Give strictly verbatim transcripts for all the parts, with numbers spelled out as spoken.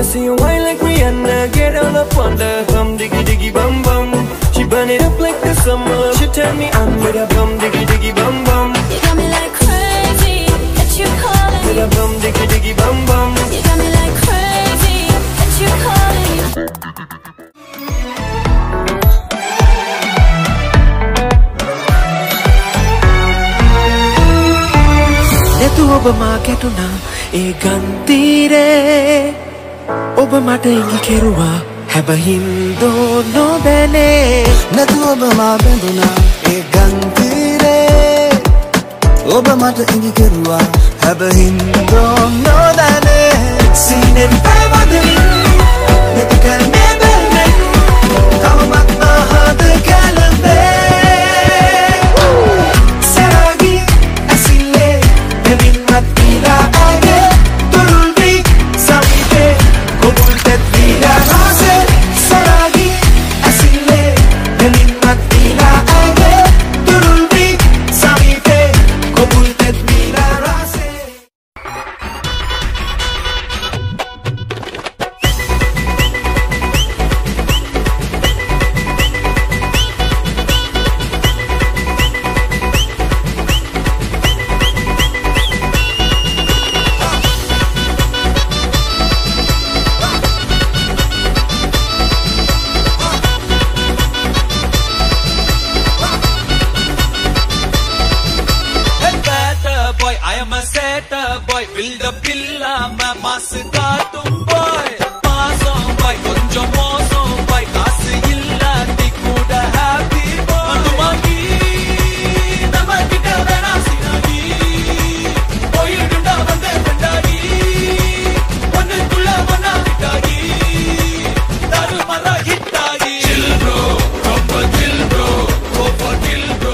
see you whine like Rihanna, get all up on the hum, diggy diggy bum bum. She burn it up like the summer. She turn me on with a bum, diggy diggy bum bum. You got me like crazy, that you calling with a bum, diggy diggy bum bum. You got me like crazy, that you calling. Netu oba ma ketuna e gantire oba mata ingi keruwa haba hindo no bene. Netu oba ma benduna e gantire oba mata ingi keruwa haba hindo no bene. Sinen pavadin netu kalme berne taumak mahad kalambe. Boy, build a villa, मैं मास का तुम boy, मासो boy, कुंजो मोसो boy, कास इल्ला दिकुड़ा happy boy, अंडुमागी, नमकिटा बना सिनागी, boy डुंडा बंदे बंडागी, बंदे कुल्ला बना बिटागी, दारू मरा हिटागी. Chill bro, proper chill bro, go for kill bro.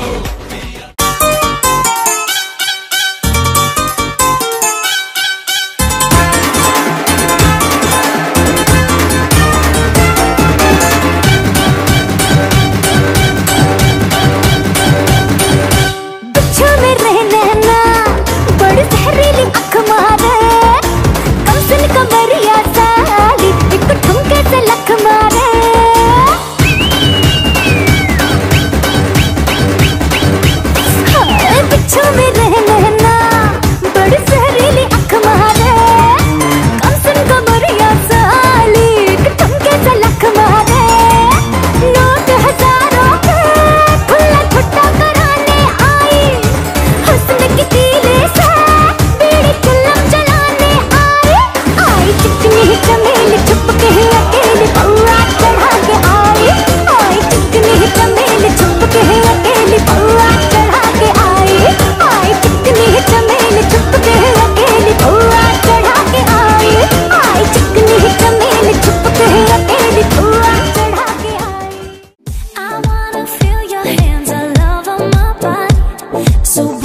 So